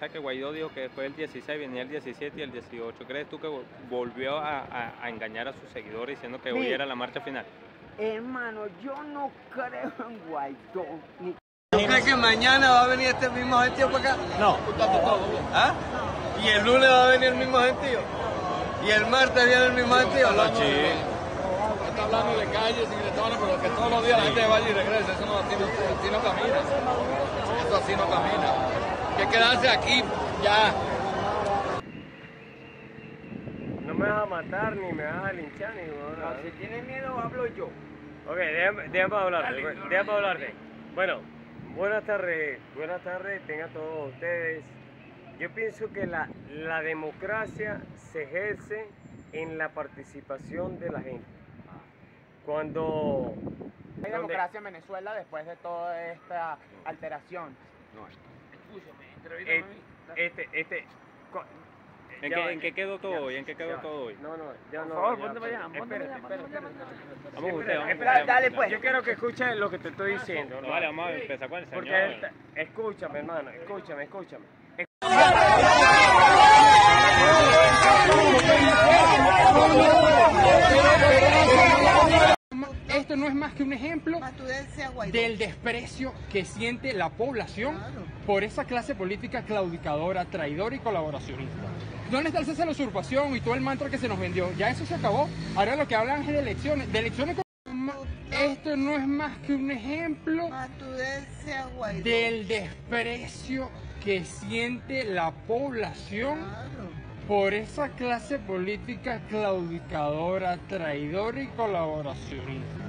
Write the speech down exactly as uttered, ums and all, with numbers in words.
sabes que Guaidó dijo que después del dieciséis venía el diecisiete y el dieciocho. ¿Crees tú que volvió a, a, a engañar a sus seguidores diciendo que hoy Sí. era la marcha final? Hermano, yo no creo en Guaidó. Ni... ¿Tú crees que mañana va a venir este mismo gentío para acá? No. ¿Ah? ¿Y el lunes va a venir el mismo gentío? ¿Y el martes viene el mismo gentío? No, chico. Está hablando de calles y gritones, pero que todos los días la gente vaya y regrese. Eso no, así, no, así no camina. Eso así no camina. Hay que quedarse aquí ya. No me vas a matar, ni me vas a linchar, ni me vas a... No, si tienes miedo, hablo yo. Ok, déjame, déjame hablarte, déjame hablarte. Bueno, buenas tardes, buenas tardes, tengan todos ustedes. Yo pienso que la, la democracia se ejerce en la participación de la gente. Cuando... Hay democracia en Venezuela después de toda esta alteración. No, escúchame, este, este... ¿En qué, ¿En qué quedó todo hoy? ¿En qué quedó todo hoy? No, no, ya no. Por favor, ya, ponte para allá, ponte espérate, para allá, espérate, ponte para allá. espérate. Vamos ustedes, vamos Espera, ustedes, dale, vamos pues. Yo quiero que escuches lo que te estoy diciendo. ustedes. ¿no? Vale, vamos a empezar con el señor. Porque esta- escúchame, hermano, escúchame, escúchame. Esto no es más que un ejemplo del desprecio que siente la población por esa clase política claudicadora, traidora y colaboracionista. ¿Dónde está el cese de la usurpación y todo el mantra que se nos vendió? Ya eso se acabó. Ahora lo que hablan es de elecciones. De elecciones con... Esto no es más que un ejemplo del desprecio que siente la población por esa clase política claudicadora, traidora y colaboracionista.